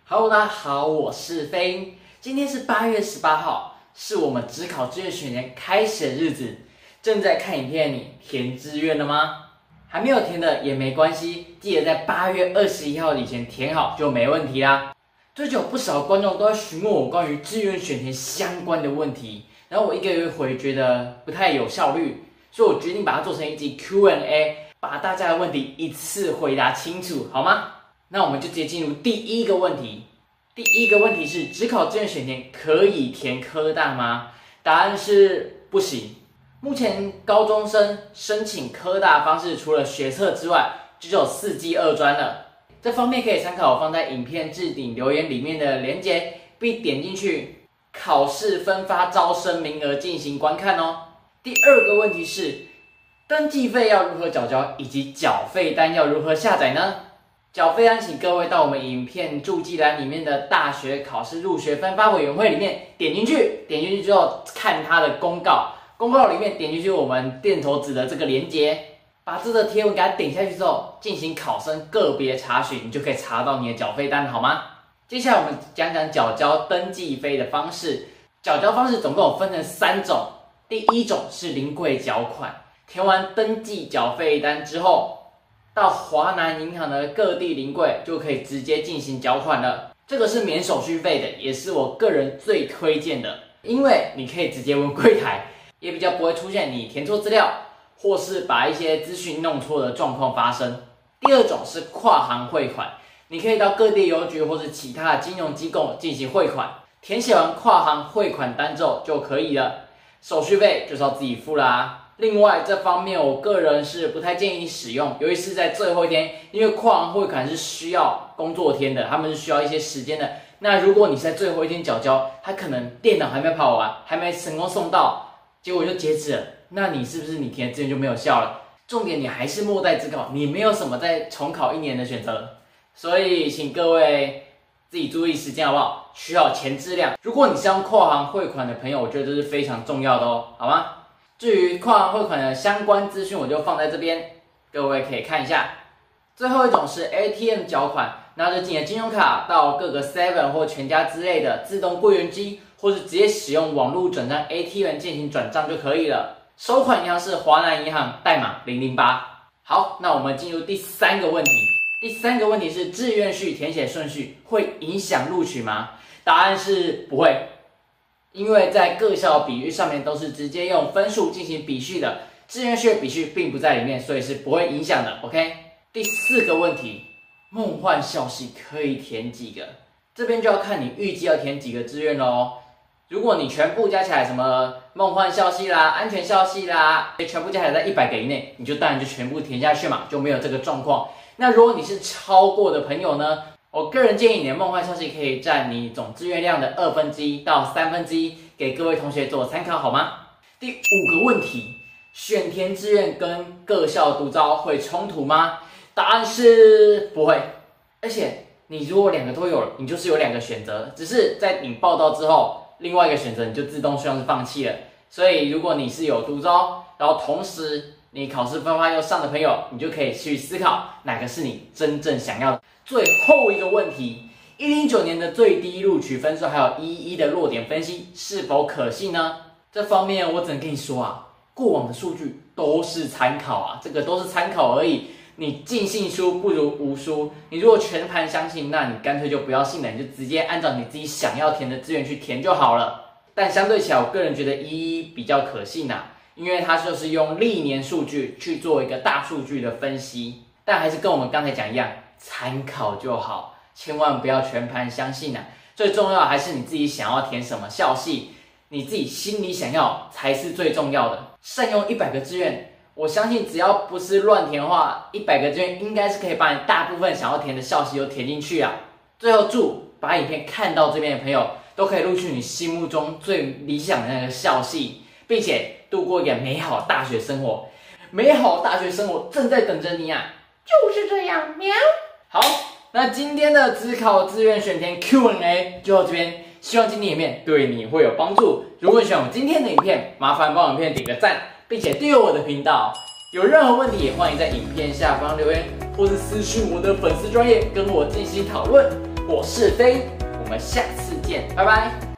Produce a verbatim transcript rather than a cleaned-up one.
Hello， 大家好，我是飞鹰。今天是八月十八号，是我们指考志愿选填开始的日子。正在看影片的你，填志愿了吗？还没有填的也没关系，记得在八月二十一号以前填好就没问题啦。最近有不少观众都在询问我关于志愿选填相关的问题，然后我一个一个回觉得不太有效率，所以我决定把它做成一集 Q and A， 把大家的问题一次回答清楚，好吗？那我们就直接进入第一个问题。第一个问题是：指考志愿选填可以填科大吗？答案是不行。目前高中生申请科大的方式，除了学测之外，就只有四技二专了。这方面可以参考我放在影片置顶留言里面的连结，并点进去考试分发招生名额进行观看哦。第二个问题是：登记费要如何缴交，以及缴费单要如何下载呢？缴费单，请各位到我们影片注记栏里面的大学考试入学分发委员会里面点进去，点进去之后看它的公告，公告里面点进去我们电头指的这个连结，把这个贴文给它点下去之后，进行考生个别查询，你就可以查到你的缴费单，好吗？接下来我们讲讲缴交登记费的方式。缴交方式总共分成三种，第一种是临柜缴款，填完登记缴费单之后，到华南银行的各地临柜就可以直接进行缴款了。这个是免手续费的，也是我个人最推荐的，因为你可以直接问柜台，也比较不会出现你填错资料或是把一些资讯弄错的状况发生。第二种是跨行汇款，你可以到各地邮局或是其他的金融机构进行汇款，填写完跨行汇款单之后就可以了，手续费就是要自己付啦。另外，这方面我个人是不太建议使用，尤其是在最后一天，因为跨行汇款是需要工作天的，他们是需要一些时间的。那如果你是在最后一天缴交，他可能电脑还没跑完，还没成功送到，结果就截止了，那你是不是你填的志愿就没有效了？重点你还是末代自考，你没有什么再重考一年的选择，所以请各位自己注意时间好不好？需要前置量。如果你是用跨行汇款的朋友，我觉得这是非常重要的哦，好吗？至于跨行汇款的相关资讯，我就放在这边，各位可以看一下。最后一种是 A T M 缴款，拿着你的金融卡到各个 seven 或全家之类的自动柜员机，或是直接使用网络转账 A T M 进行转账就可以了。收款银行是华南银行，代码零零八。好，那我们进入第三个问题。第三个问题是志愿序填写顺序会影响录取吗？答案是不会。因为在各校比率上面都是直接用分数进行比序的，志愿序比序并不在里面，所以是不会影响的。OK， 第四个问题，梦幻校系可以填几个？这边就要看你预计要填几个志愿咯。如果你全部加起来，什么梦幻校系啦、安全校系啦，全部加起来在一百个以内，你就当然就全部填下去嘛，就没有这个状况。那如果你是超过的朋友呢？我个人建议你的梦幻校系可以占你总志愿量的二分之一到三分之一，给各位同学做参考好吗？第五个问题，选填志愿跟各校独招会冲突吗？答案是不会，而且你如果两个都有了，你就是有两个选择，只是在你报到之后，另外一个选择你就自动算是放弃了。所以如果你是有独招，然后同时你考试分发又上的朋友，你就可以去思考哪个是你真正想要的。最后一个问题，一零九年的最低录取分数还有一一的落点分析是否可信呢？这方面我只能跟你说啊，过往的数据都是参考啊，这个都是参考而已。你尽信书不如无书，你如果全盘相信，那你干脆就不要信了，你就直接按照你自己想要填的志愿去填就好了。但相对起来，我个人觉得一一比较可信啊，因为它就是用历年数据去做一个大数据的分析，但还是跟我们刚才讲一样，参考就好，千万不要全盘相信啊！最重要的还是你自己想要填什么校系，你自己心里想要才是最重要的。善用一百个志愿，我相信只要不是乱填的话，一百个志愿应该是可以把你大部分想要填的校系都填进去啊。最后祝把影片看到这边的朋友都可以录取你心目中最理想的那个校系，并且度过一个美好的大学生活。美好的大学生活正在等着你啊！就是这样，喵。好，那今天的指考志愿选填 Q and A 就到这边，希望今天影片对你会有帮助。如果你喜欢我今天的影片，麻烦帮我影片点个赞，并且订阅我的频道。有任何问题也欢迎在影片下方留言，或是私讯我的粉丝专页跟我进行讨论。 我是飞，我们下次见，拜拜。